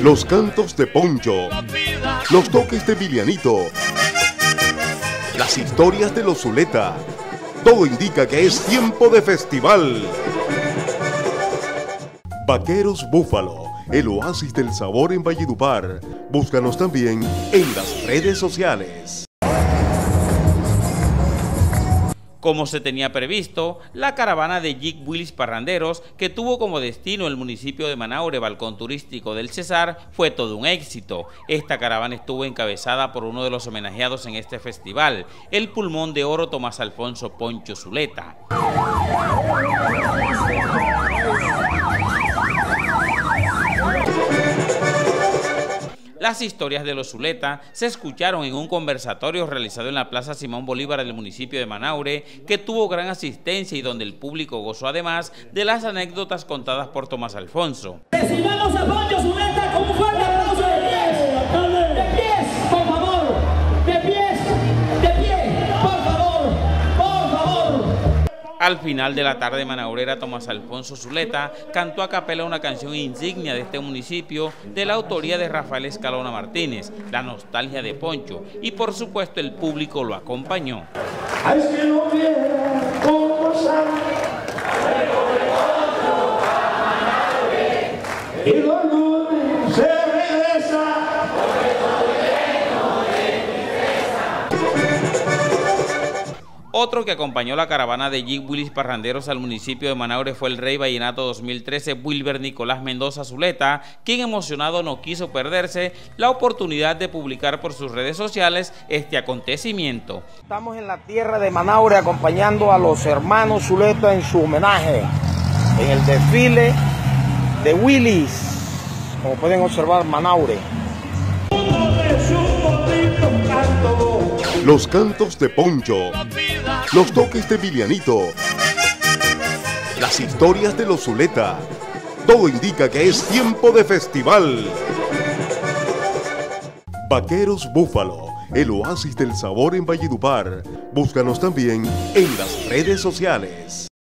Los cantos de Poncho, los toques de Emilianito, las historias de los Zuleta. Todo indica que es tiempo de festival. Vaqueros Búfalo, el oasis del sabor en Valledupar. Búscanos también en las redes sociales. Como se tenía previsto, la caravana de Jig Willis Parranderos, que tuvo como destino el municipio de Manaure, balcón turístico del Cesar, fue todo un éxito. Esta caravana estuvo encabezada por uno de los homenajeados en este festival, el pulmón de oro Tomás Alfonso Poncho Zuleta. Las historias de los Zuleta se escucharon en un conversatorio realizado en la Plaza Simón Bolívar del municipio de Manaure, que tuvo gran asistencia y donde el público gozó además de las anécdotas contadas por Tomás Alfonso. Recibamos a Poncho Zuleta con un fuerte aplauso de pies. De pies, por favor. De pies, por favor. Por favor. Al final de la tarde manaurera, Tomás Alfonso Zuleta cantó a capela una canción insignia de este municipio de la autoría de Rafael Escalona Martínez, La nostalgia de Poncho, y por supuesto el público lo acompañó. Ay, si no viera cómo sale, y los lunes se regresa. Otro que acompañó la caravana de Jig Willis Parranderos al municipio de Manaure fue el Rey Vallenato 2013, Wilber Nicolás Mendoza Zuleta, quien emocionado no quiso perderse la oportunidad de publicar por sus redes sociales este acontecimiento. Estamos en la tierra de Manaure acompañando a los hermanos Zuleta en su homenaje, en el desfile de Willis, como pueden observar, Manaure. Los cantos de Poncho, los toques de Emilianito, las historias de los Zuleta. Todo indica que es tiempo de festival. Vaqueros Búfalo, el oasis del sabor en Valledupar. Búscanos también en las redes sociales.